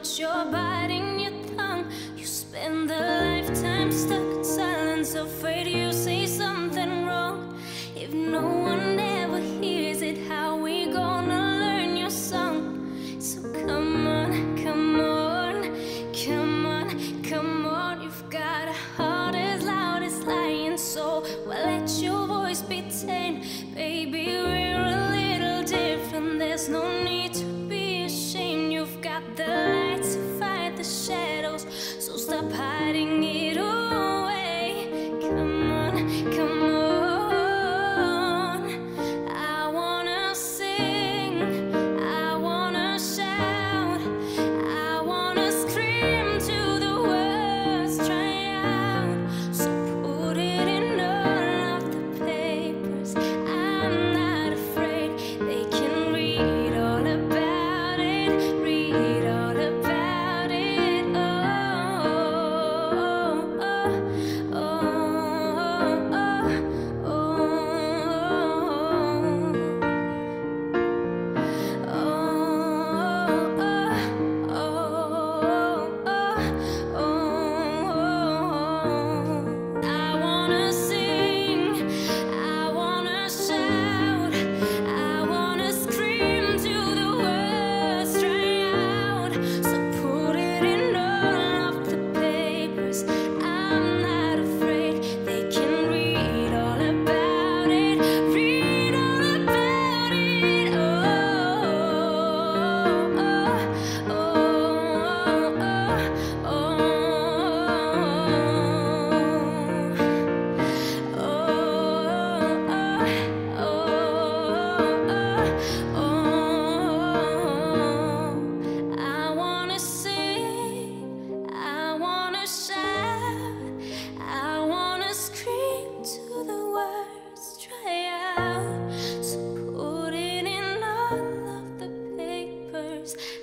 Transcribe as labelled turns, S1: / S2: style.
S1: but you're biting your tongue. You spend a lifetime stuck in silence, afraid you say something wrong. If no one ever hears it, how we gonna learn your song? So come on, come on, come on, come on. You've got a heart as loud as lion, so well, let your voice be tame. Baby, we're a little different, there's no need to be ashamed. You've got the light to fight the shadows, so stop hiding it away. Come on, come on. I wanna sing, I wanna shout, I wanna scream till the words dry out. So put it in all of the papers, I'm not afraid. They can read all about it, read all about it. Oh, oh, oh, oh, oh, I wanna sing, I wanna shout, I wanna scream till the words dry out. So put it in all of the papers, I'm not afraid. They can read all about it, read all about it. Oh, oh, oh, oh, oh. I wanna sing, I wanna shout, I wanna scream till the words dry out. So put it in all of the papers,